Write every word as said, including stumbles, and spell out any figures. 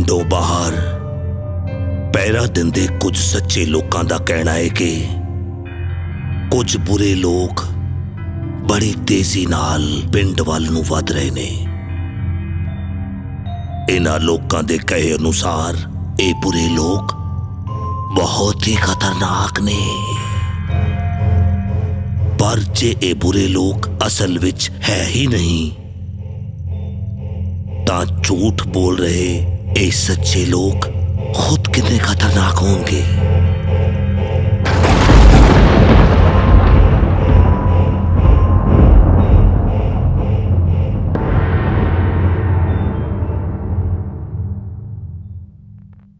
पिंडों बाहर पैरा दिंदे कुछ सच्चे लोकां दा कहना है कि कुछ बुरे लोग बड़ी तेजी नाल पिंड वाल नूं वध रहे ने। इन्हां लोकां दे कहे अनुसार ये बुरे लोग बहुत ही खतरनाक ने, पर जे ये बुरे लोग असल विच है ही नहीं तां झूठ बोल रहे ये सच्चे लोग खुद कितने खतरनाक होंगे।